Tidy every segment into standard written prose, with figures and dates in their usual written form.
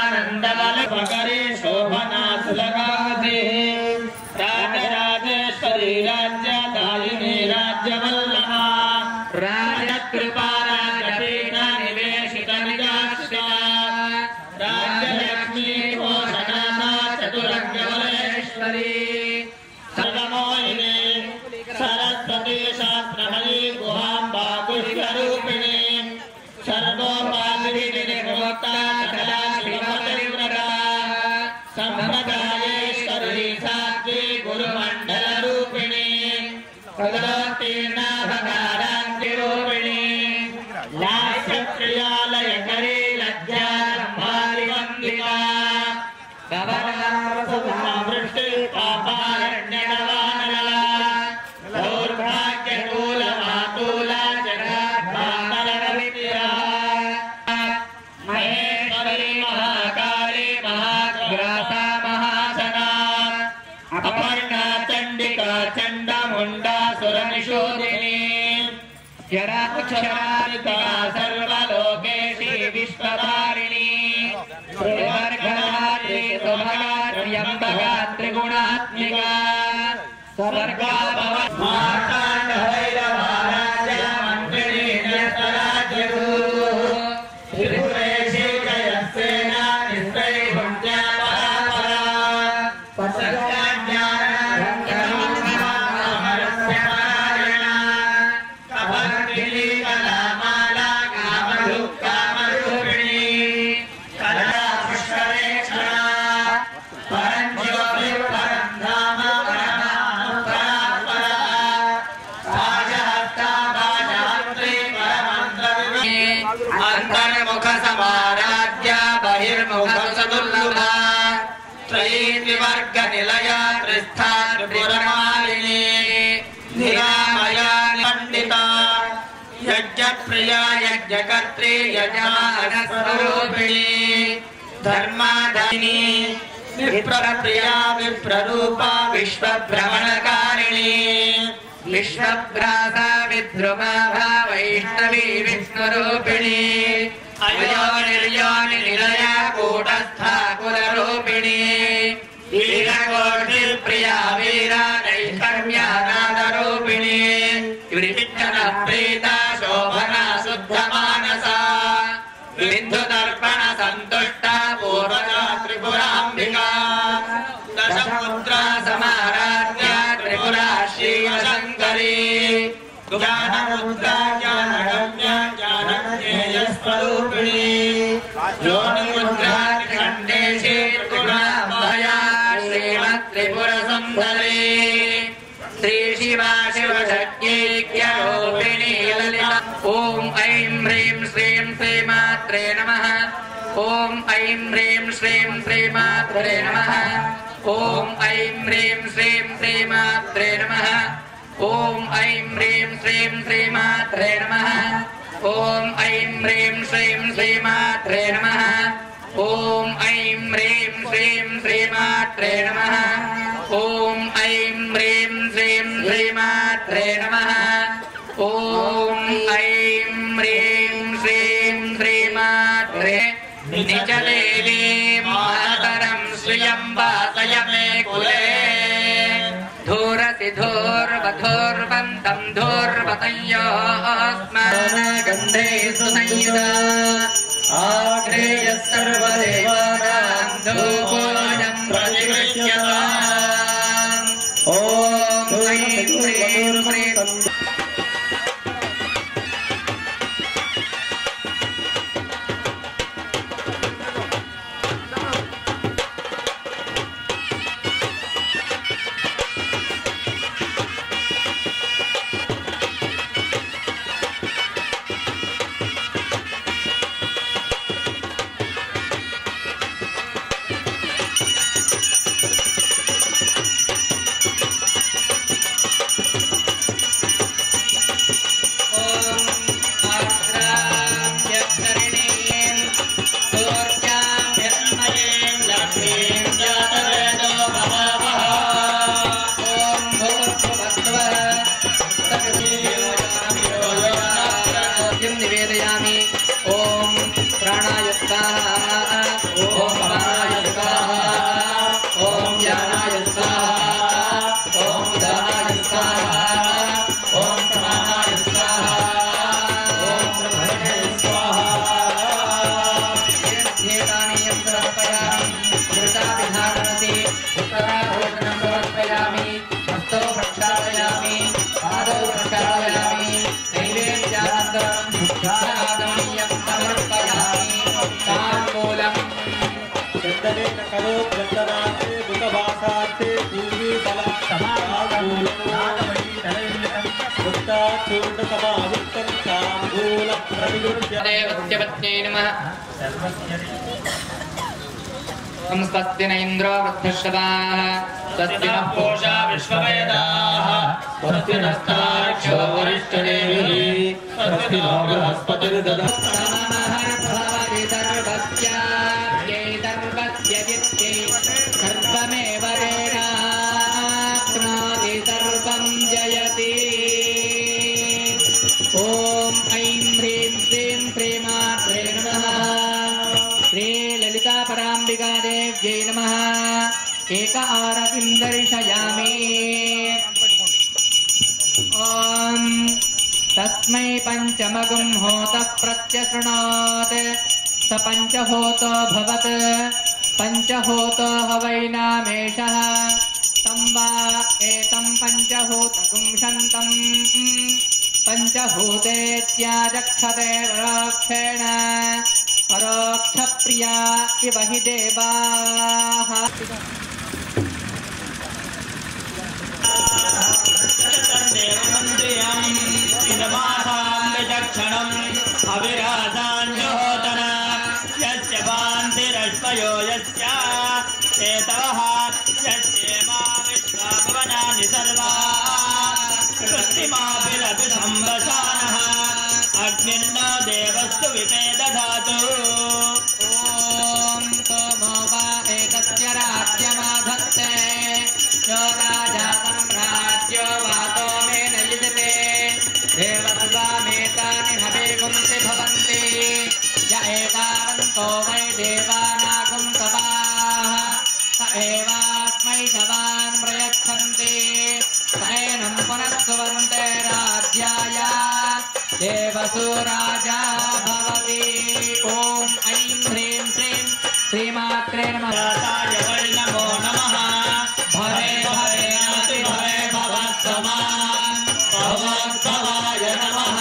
पकरे शोभना सुलगादे राजराजेश्वरी राज्यदायिनी राज्यवल्लभा राजकृपा राजपीठा निवेशित निजाश्रिता राज्यलक्ष्मी घोषणा चतुरंगवलेश्वरी सर्वमोहिनी सरस्वती शास्त्रमयी गुहाम्बा पुष्करूपिणी सर्वोपाधिनिर्मुक्ता सकला शिवपतिव्रता संप्रदायेश्वरी साध्वी गुरुमण्डलरूपिणी पदोत्तीर्णा भगारान्तिरूपिणी लास्यप्रियालयकरी लज्जा सम्भारिवन्दिता भवनावृष्टि पापारण्यवानला दौर्भाग्यकूलमातूला जगद्मातरविद्या महेश्वरी महाकाली महाग्रासा महासना अपर्णा चण्डिका चण्डमुण्डा सुरनिषूदिनी जराक्षरारिता सर्वलोकेशी विश्वधारिणी श्रीवर्गधात्री सुभगा त्रिगुणात्मिका स्वर्गा मार्ताण्ड भैरवा राज्या मन्त्रिणी न्यस्तराज्यगु त्रिपुरेशी जयसेना निस्त्रैगुण्या परापरा सत्याज्ञानरङ्गमस्य पारायणा कपर्दिनी कलामाला कामरूपिणी कला पुष्करेक्षणा परं ज्योतिः परं धाम अंतर्मुख समाराध्या बहिर्मुख सदुर्लभा त्रयीवर्ग निलया त्रिस्था त्रिपुरमालिनी निरामया पंडिता यज्ञप्रिया यज्ञकर्त्री यजमानस्वरूपिणी धर्माधारिणी विप्रप्रिया विप्ररूपा विश्वभ्रमणकारिणी विश्वभ्राता विद्रुमा वैष्णवी विष्णुरूपिणी अयो निर्योनि निलया कूटस्था कुलरूपिणी वीरकोटिप्रिया वीरा नैष्कर्म्यानादरूपिणी विचित्तन प्रीता शोभना शुद्धमानसा बिन्दुदर्पण सन्तुष्टा पूर्वजा त्रिपुराम्बिका दशपुत्रा समाराध्या त्रिपुरा शिवशङ्करी ज्ञानमुद्रा ज्ञानगम्या ज्ञानज्ञेयस्वरूपिणी योनिमुद्रा त्रिखण्डेशी त्रिगुणामया श्रीमत्त्रिपुरसुन्दरी श्रीशिवा शिवशक्त्यैक्यरूपिणी ललिता ॐ ऐं ह्रीं श्रीं श्रीमात्रे नमः ॐ ऐं ह्रीं श्रीं श्रीमात्रे नमः ॐ ऐं ह्रीं श्रीं श्रीमात्रे नमः ॐ ऐं ह्रीं श्रीं श्रीमात्रे नमः ॐ ऐं ह्रीं श्रीं श्रीमात्रे नमः ॐ ऐं ह्रीं श्रीं श्रीमात्रे नमः ॐ ऐं ह्रीं श्रीं श्रीमात्रे नमः ॐ ऐं ह्रीं श्रीं श्रीमात्रे निजदेवी मातरं श्रियं वासय मे कुले धूरसि धूर्वधूर्वन्तं धूर्वतयोस्मागन्धे सुसंयुधा आग्नेयः सर्वदेवानां धूपोऽयं प्रतिगृह्यताम् ॐ ऐं ह्रीं श्रीं करोत्रन्दनार्थे बुधवासार्थे पूर्वी फलक्षमागूलमुक्ताचूर्णसमावृत्तं ताम्बूलप्रतिगृह्य देवत्यपत्न्यै नमः स्वस्ति न इन्द्रो वृद्धश्रवाः स्वस्ति नः पूषा विश्ववेदाः स्वस्ति नस्तार्क्ष्यो वरिष्ठदेवः स्वस्ति नो बृहस्पतिर्दधातु सर्वमेव वेदाप्नोति सर्वं जयति ॐ ऐं ह्रीं श्रीं श्रीमात्रे नमः श्रीललितापराम्बिकादेव्यै नमः एक आरतिं दर्शयामि ॐ तस्मै पञ्चमगुं होतः प्रत्यशृणोत् स पञ्चहोतो भवत् पञ्चहोतो हवैनामेषः तं वा एतं पञ्चहोतगुं शन्तम् पञ्चभूतेत्याचक्षते परोक्षेण परोक्षप्रिया इव हि देवाः अविराजान्योतन यस्य भान्तिरश्वयो यस्य चेतवः यस्येमा विश्वाभवनानि सर्वा कृत्रिमाभिरपि संवसानः अग्निर्न देवस्तु विते दधातु ॐ सोमो वा एतस्य राज्यमाधत्ते यो राजा सम्राज्यो वातो मे न युजते देवसुवामेतानि हवेगुंसि भवन्ति य एतावन्तो वै देवानागुं सवाः स एवास्मै सवान् प्रयच्छन्ति स एनं पुनः सुवन्ते राज्याय देवसु राजा भवति ॐ ऐं ह्रीं श्रीं श्रीमात्रे नमः नमो नमः भवे भवे नाति भवे भवत्समान् भवद्भवाय नमः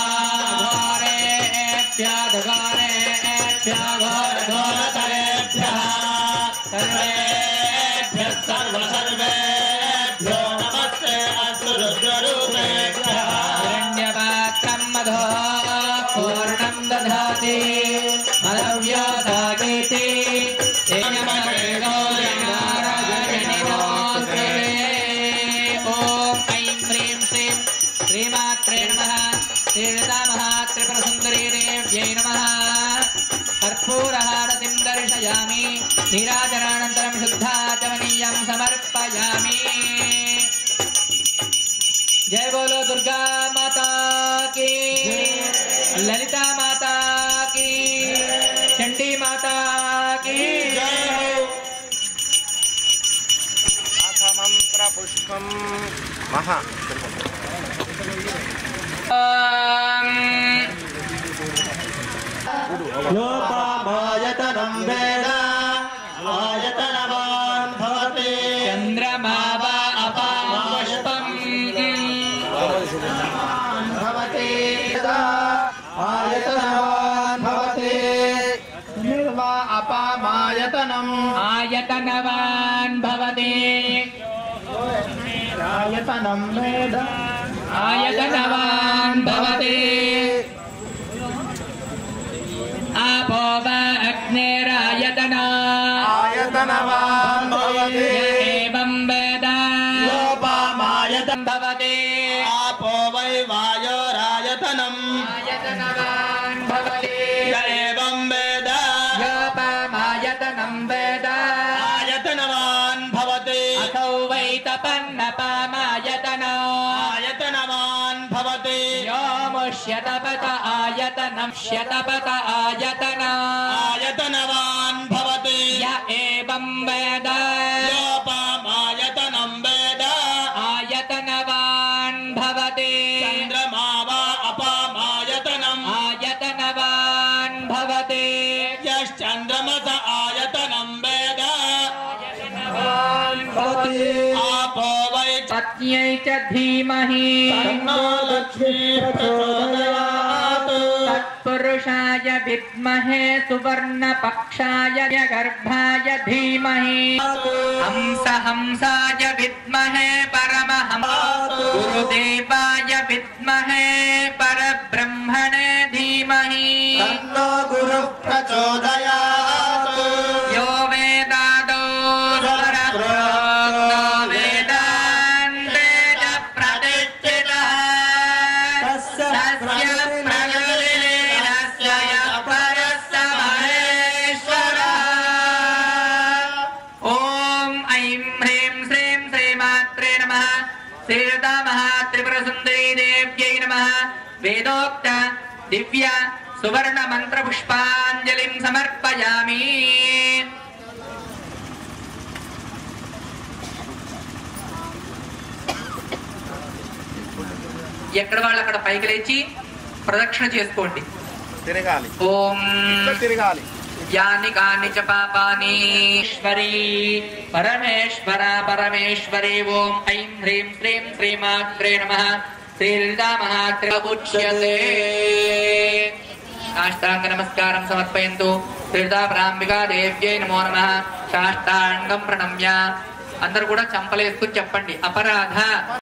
घोरेभ्यः घोरघोरतरेभ्यः सर्वेभ्यः सर्वेभ्यो नमस्ते अस्तु रुद्ररूपेभ्यः हिरण्यपात्रं मधो पूर्णं दधाति मलव्योसागीति तेजमनेनो नारायणिनोऽस्ते ॐ ऐं ह्रीं श्रीं श्रीमात्रे नमः श्रीलतामहात्रिपुरसुन्दरी देव्यै नमः कर्पूरहारतिं दर्शयामि नीराजनानन्तरं शुद्धाचमनीयं समर्पयामि जय बोलो दुर्गा माता की ललिता माता की चंडी माता की मंत्रपुष्पं महा लोपामायतनं वेद आयतनवान् भवति चंद्रमा वा अपापुष्पम् भवति आयतनवान् भवति निर्वा अपामायतनम् आयतनवान् भवति आयतनं वेद आयतनवान् भवति आपो वा अग्नेरायतना आयतनवान् भवति एवं वेद लोपामायतनं भवति आपो वै वायोरायतनम् आयतनवान् भवति य एवं वेद योपमायतनं वेद आयतनवान् भवति असौ वै तपन्नपामायतना आयतनवान् भवति यो मुष्यतपत आयतनं श्यतपत आयतना आयतनवान् भवति य एवं वेद लोपामायतनं वेद आयतनवान् भवति चन्द्रमा वा अपामायतनम् आयतनवान् भवति यश्चन्द्रमस आयतनं वेद भवति आपो वै पत्न्यै च धीमहि तन्नो लक्ष्मी प्रचोदयात् तत्पुरुषाय विद्महे सुवर्णपक्षाय गर्भाय धीमहि हंसाय विद्महे परमहंस गुरुदेवाय विद्महे परब्रह्मणे धीमहि तन्नो गुरुः प्रचोदयात् यो वेदादो स्वरप्रोक्तो वेदान्ते च प्रतिष्ठितः तस्य प्रकृतिलीनस्य यः परस्य महेश्वरः ॐ ऐं ह्रीं श्रीं श्रीमात्रे नमः श्रीलतामहात्रिपुरसुन्दरी देव्यै नमः वेदोक्त दिव्य सुवर्ण मंत्र पुष्पांजलिं समर्पयामि ఎక్కడ వాళ్ళు అక్కడ పైకి లేచి ప్రదక్షిణ చేసుకోండి తిరగాలి ఓం తిరగాలి యాని కాని చ పాపాని పరమేశ్వర పరమేశ్వరి ఓం ఐం హ్రీం శ్రీం శ్రీమాత్రే నమః శ్రీలతామహాత్రిపుచ్యతే సాష్టాంగ నమస్కారం సమర్పయంతు శ్రీలతాంబికా దేవ్యై నమో నమః సాష్టాంగం ప్రణమ్య అందరూ కూడా చంపలేసుకుని చెప్పండి అపరాధ